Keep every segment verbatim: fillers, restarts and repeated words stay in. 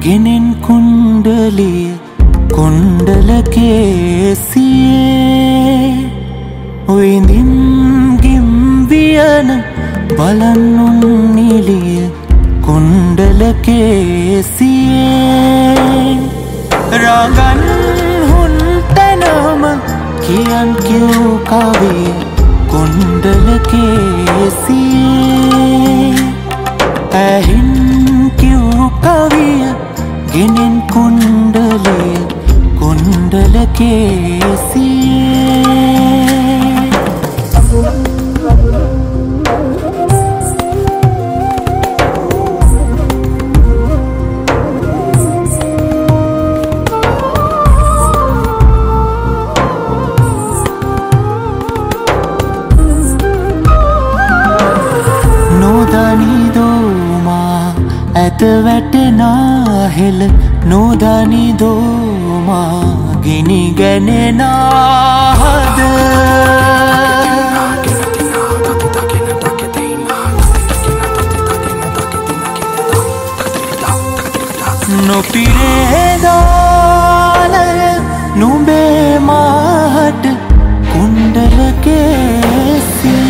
ගෙනෙන් කුණ්ඩලිය කුණ්ඩල කේසියේ ඔයිඳින් ගිම්වියන බලන්නුන් නිලිය කුණ්ඩල කේසියේ රාගන් හුන්තනම කියන් කිව් කවිය කුණ්ඩල කේසියේ ඇහින් කිව් කවිය ගෙනෙන් කුණ්ඩලිය කුණ්ඩල කේසියේ ඇත වැටෙනා හෙල නොදනි දෝමා ගිනි ගැනෙනා හද නොපිරේ දාලය නුඹේ මාහට කුණ්ඩල කේසියේ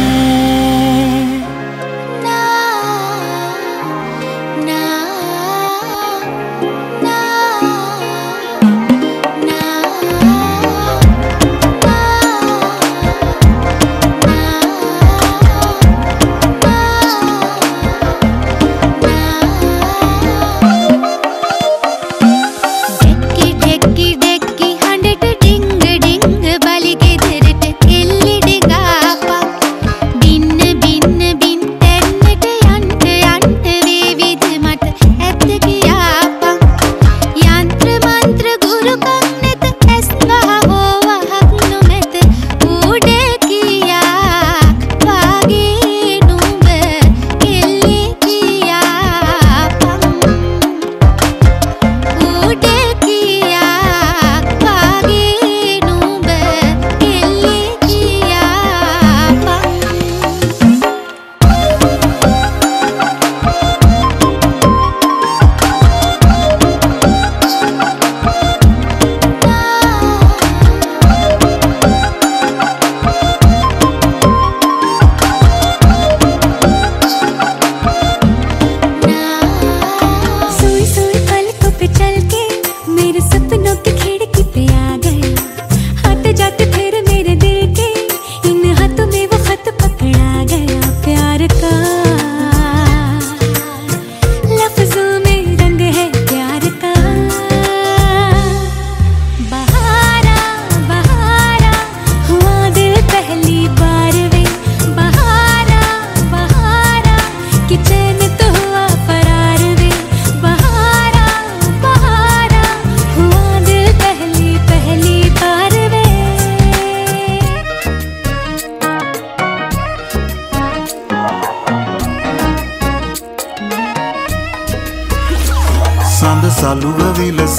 සඳ සලුව විලස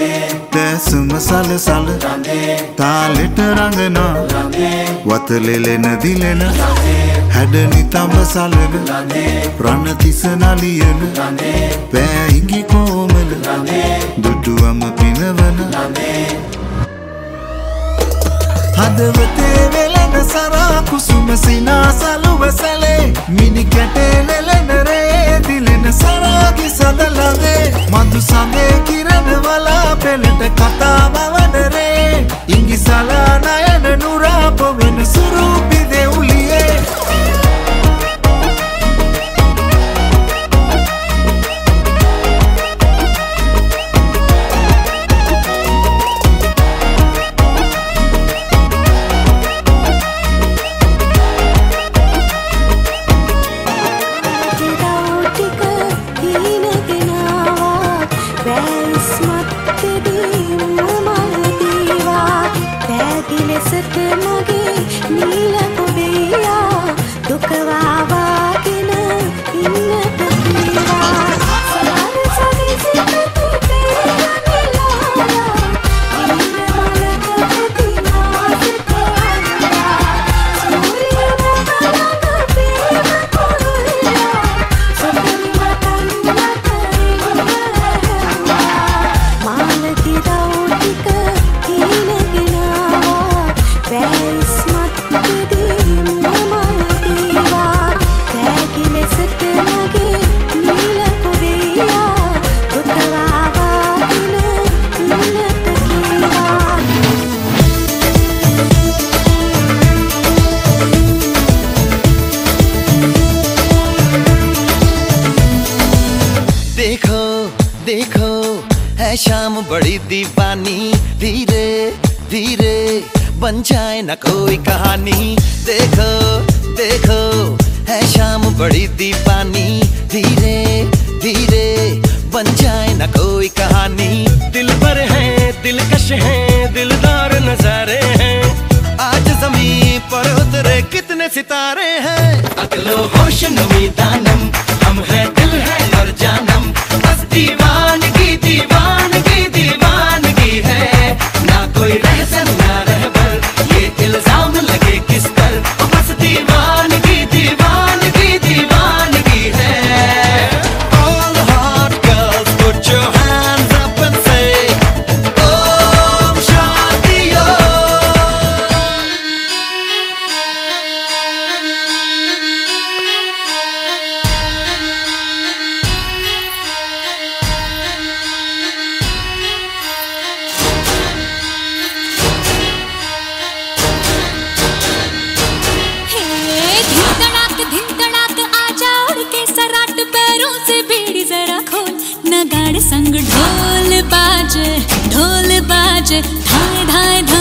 දැසුම සලසල තාලෙට රඟනා වතලෙලෙන දිලෙන හැඩනි තඹ සලන ප්‍රණතිස නලියන පෑයිගි කෝමල දුටුවම පිනවන හදවතේ වෙලෙන සරා කුසුම සිනා සලුව සැලේ මිනි කැටේ ලෙලෙන රේ දිලෙන සරාගි සදලවේ මధు සමේ කිරණ වලා පෙළට කතාව වඩරේ ඉංගි සලා නයන නුරා පොවෙන සුරූපි දෙවුලියේ Smart baby. है शाम बड़ी दीवानी, धीरे धीरे बन जाए न कोई कहानी। देखो देखो है शाम बड़ी दीवानी, धीरे धीरे बन जाए न कोई कहानी। दिल पर है दिलकश है दिलदार नजारे हैं, आज ज़मीं पर उतरे कितने सितारे हैं। अकलो होश नमी दानम, हम है दिल है और जानम, बस दीवानगी दीवानगी दीवानगी है। ना कोई रहसन ना रहबर, ये इल्जाम लगे किस पर, बस दीवानगी दीवानगी दीवानगी है। All the hot girls put your hands up and say Om Shanti Om। संग ढोल बाजे ढोल बाजे, धाए धाए